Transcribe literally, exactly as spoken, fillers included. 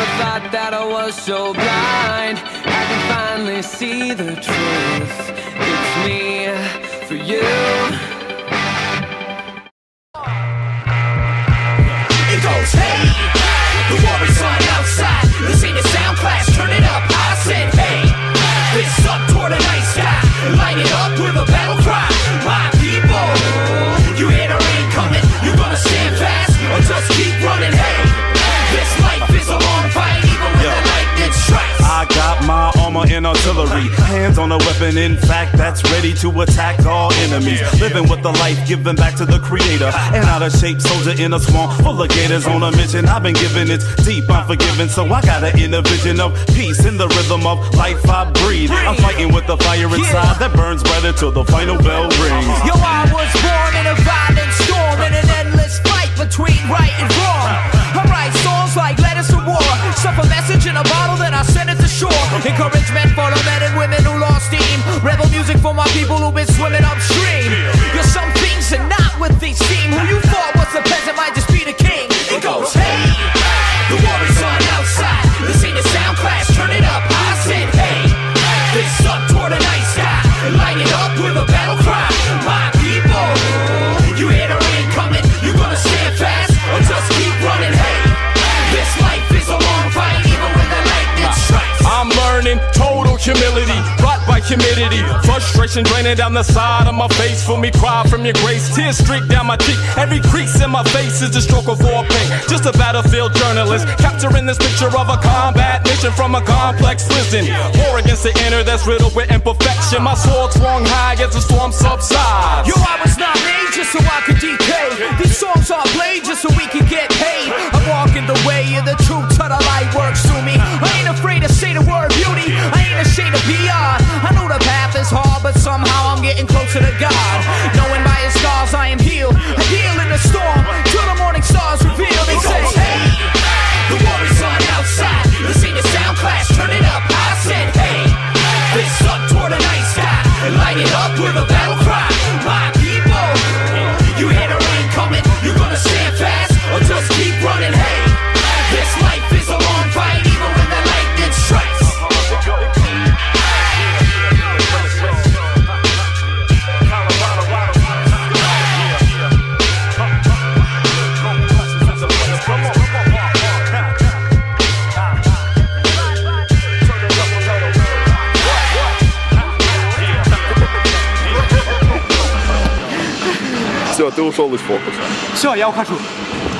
Never thought that I was so blind. I can finally see the truth. It's me for you. It goes, hey, the war is on outside. This ain't a sound class, turn it up. I said, hey, fist up toward the night sky. Light it up with a battle cry. My people, you hear the rain coming. You gonna stand fast or just keep running? Hey, this life is a long fight, even when the lightning strikes. I got my armor and artillery, hands on a weapon, in fact, that's ready to attack all enemies. Living with the life, giving back to the creator. An out of shape soldier in a swamp full of gators on a mission. I've been given it's deep, unforgiven, so I got an inner vision of peace in the rhythm of life I breathe. I'm fighting with the fire inside that burns brighter till the final bell rings. Yo, I was born in a violent storm, in an endless fight between right and wrong. I write songs like letters to war, stuff a message in a bottle, then I send it to shore. Encouragement for the men and women who lost steam. Rebel music for my people who've been swimming upstream. You're some things and not what they seem. Who you thought was the peasant might just be the king. It goes, hey, the war is on outside. This ain't a sound class, turn it up. I said, hey, fist up toward the night sky. Light it up with a battle cry. My people, you hear the rain coming. You gonna stand fast or just keep running? Hey, this life is a long fight, even when the lightning strikes. I'm learning total humility, brought by humidity. Frustration draining down the side of my face. Feel me cry from your grace, tears streak down my cheek. Every crease in my face is a stroke of war paint. Just a battlefield journalist, capturing this picture of a combat mission from a complex prison. War against the inner that's riddled with imperfection. My sword swung high as the storm subsides. Yo, I was not made just so I could decay. These songs are played just so we can get paid. I'm walking the way of the truth till the light works through me. I ain't afraid to say the word beauty. I ain't ashamed to be on. I know the path is hard, but somehow I'm getting closer to God. Knowing by his scars I am healed. I heal in the storm till the morning stars reveal. They say, hey, the war is on outside. This ain't a sound class, turn it up. I said, hey, fist up toward the night sky. And light it up with a battle cry. My people, you hear the rain coming. You gonna stand fast or just keep running? Hey, this life is a long fight, even when the lightning strikes. Все, ты ушел из фокуса. Все, я ухожу.